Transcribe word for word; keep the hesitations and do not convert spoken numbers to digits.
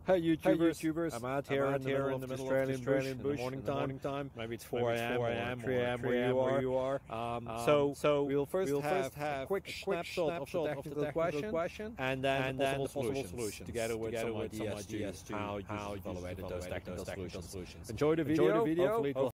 Hey YouTubers, Hey YouTubers, I'm out here, I'm in, the middle of the Australian, Australian bush, bush in the morning, time. time. Maybe it's four a m or three a m where, where you are. Um, um, so, so we'll first we'll have, have a quick, a quick snapshot, snapshot of the technical, of the technical question, question, and then, and the possible, possible solutions, solutions, together with together some with ideas, ideas to how, how you evaluated those technical, technical solutions. solutions. Enjoy the video. Enjoy the video. Hopefully, it will